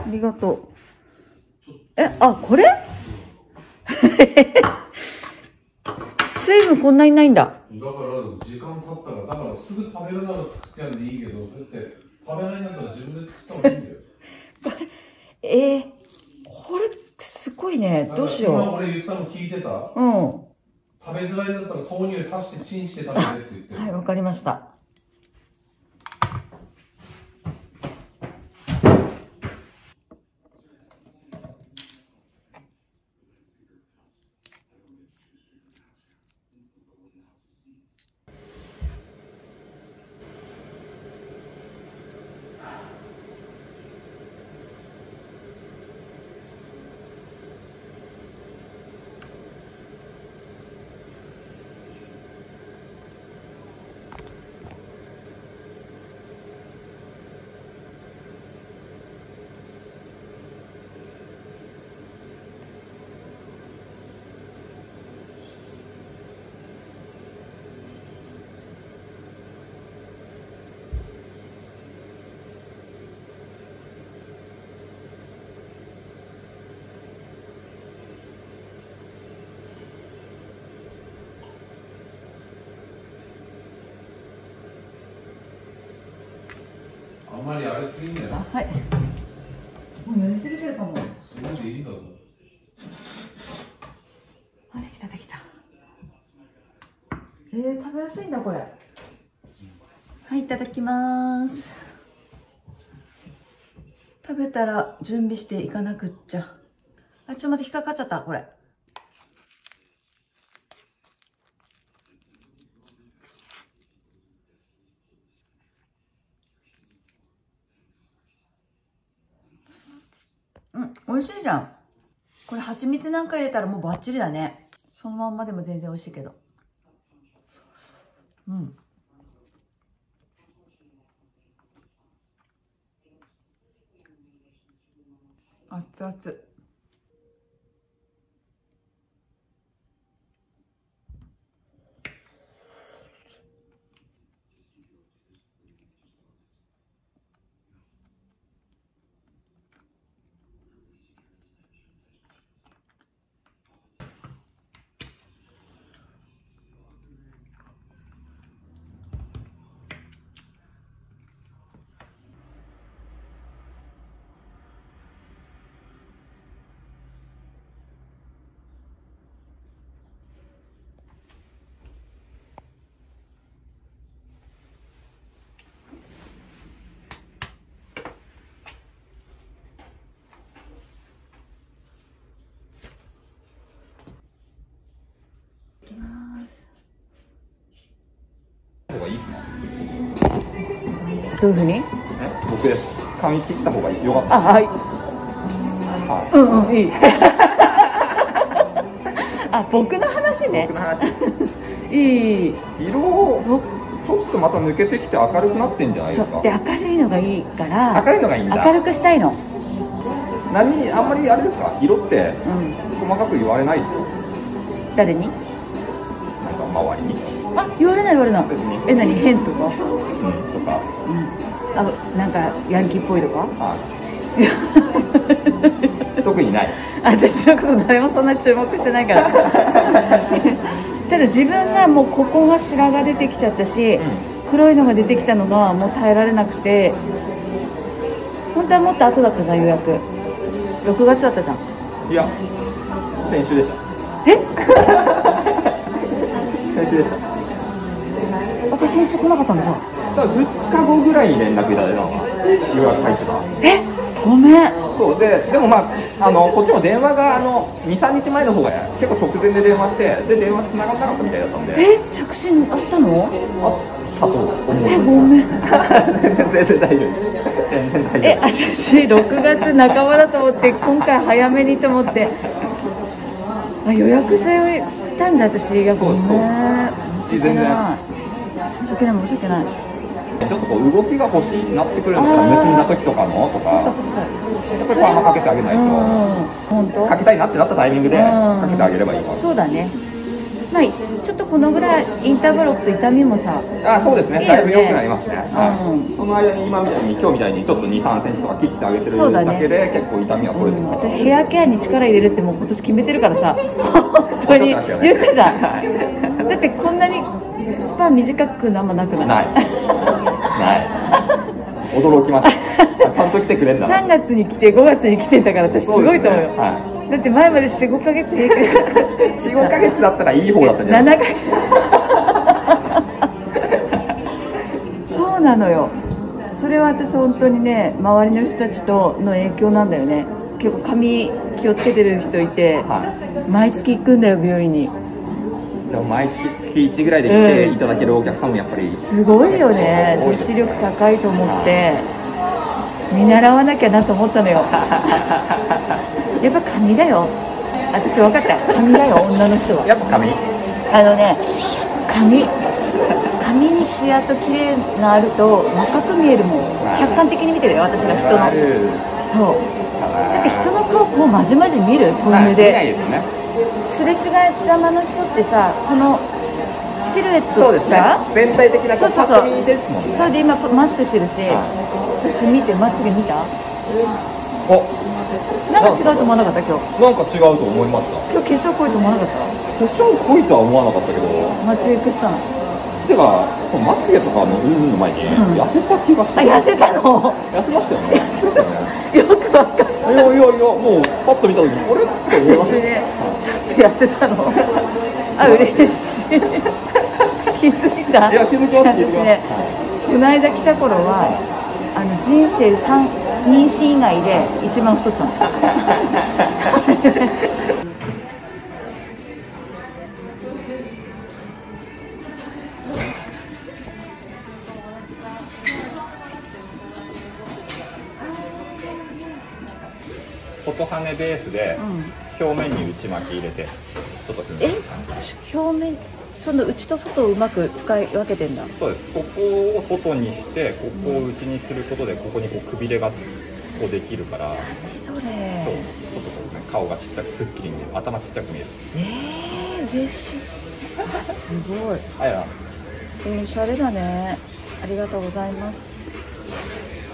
りがとう。あ、これ水分こんなにないんだ。だから時間経ったら、だからすぐ食べるなら作ってやるんでいいけど、だって食べないんだったら自分で作った方がいいんだよ。 これすごいね。どうしよう。 今俺言ったの聞いてた？うん。食べづらいんだったら豆乳足してチンして食べてって言ってる。 はい、わかりました。 あんまりやりすぎんだよ。 はい。もうやりすぎてるかも。 それでいいんだぞ。 できたできた。食べやすいんだこれ。はい、いただきます。食べたら準備していかなくっちゃ。あ、ちょっと待って、引っかかっちゃった、これ。美味しいじゃん。これ蜂蜜なんか入れたらもうバッチリだね。そのまんまでも全然美味しいけど。熱々。 方がいいですね。 どういうふうに？ 僕です。髪切った方が良かった。 あ、はい。いい。あ、僕の話ね。 僕の話。 いい。 色ちょっとまた抜けてきて明るくなってんじゃないですか。 で、明るいのがいいから。 明るいのがいいんだ。 明るくしたいの。 あんまりあれですか、色って細かく言われないですよ。 誰に？ なんか周りに。 あ、言われない言われない。何変とか？ とか。 あ、なんかヤンキーっぽいとか？ 特にない。 私のこと誰もそんな注目してないから。ただ自分がもうここが白が出てきちゃったし、黒いのが出てきたのがもう耐えられなくて、本当はもっと後だったじゃん、予約。6月だったじゃん。 いや、先週でした。先週でした。 私先週来なかったんだ。 だから2日後ぐらいに連絡いただいたのが予約入ってた。 ごめん。 そうでもまあこっちも電話が2、3日前の方が結構直前で電話して、で電話繋がんなかったみたいだったんで。 着信あったの？ あったと思う。 ごめん。 全然大丈夫。全然大丈夫。 私6月半ばだと思って今回早めにと思って。あ、予約してたんだ私が。ごめん。 全然。 申し訳ない申し訳ない。 ちょっとこう動きが欲しいなってくるのか、結んだ時とかのとか、やっぱりパーマかけてあげないと、かけたいなってなったタイミングでかけてあげればいいから。 そうだね。 まあ、ちょっとこのぐらいインターバル置くと痛みもさ、 あ、そうですね、 いいよねだいぶ良くなりますね。はいうんその間に今みたいに今日みたいにちょっと2、3センチとか切ってあげてそうだねるだけで結構痛みは取れてます。 私ヘアケアに力入れるってもう今年決めてるからさ本当に言ったじゃんだってこんなにスパン短くあんまなくないないない驚きましたちゃんと来てくれんだな 3月に来て5月に来てたから私すごいと思うよ、 はだって前まで4、5ヶ月平気でい、4、5ヶ月だったらいい方だったんじゃない 7ヶ月そうなのよ。それは私本当にね、周りの人たちとの影響なんだよね。結構髪気をつけてる人いて、 は毎月行くんだよ病院に。 い、でも毎月1ぐらいで来ていただけるお客さんもやっぱり、 すごいよね。女子力高いと思って見習わなきゃなと思ったのよ。やっぱ髪だよ。私分かった。髪だよ女の人は。 やっぱ髪あのね、髪にツヤと綺麗があると若く見えるもん。客観的に見てるよ私が人の。 あるそう。だって人の顔こうまじまじ見る遠目見ないで。 ですね。 すれ違いざまの人ってさ、そのシルエットそうですねさ、 全体的なこうそうそうそうパッと見ですもんね。 それで今マスクしてるし、私見てまつげ見た？ お、 なんか違うと思わなかった今日。 なんか違うと思いました。 今日化粧濃いと思わなかった？ 化粧濃いとは思わなかったけど、 まつげ消したの。 てかそのまつげとかのうんの前に痩せた気がしあ、 て、 痩せたの？ 痩せましたよね。痩せましたよね。 よくわかんない。 いやいやいや、もうパッと見た時にあれって思いましたよ。 ね、ちょっと痩せたの。あ、嬉しい。気づいた？ いや気づきます気づきますね、この間来た頃は人生妊娠以外で一番太ったの。 外羽ベースで表面に内巻き入れてちょっと組みます。 表面、その内と外をうまく使い分けてんだ。 そうです。ここを外にしてここを内にすることでここにこうくびれがこうできるから、 それ。 そうちょっとこうね顔がちっちゃくすっきり見える、頭ちっちゃく見える。 嬉しい。あ、すごい。 あやおしゃれだね。ありがとうございます。